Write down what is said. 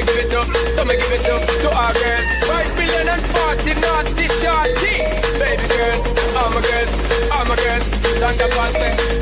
give it up, so me give it up to our girl. 5 billion and 40 naughty shorty. Baby girl, I'm a girl, I'm a girl. Stand up and say,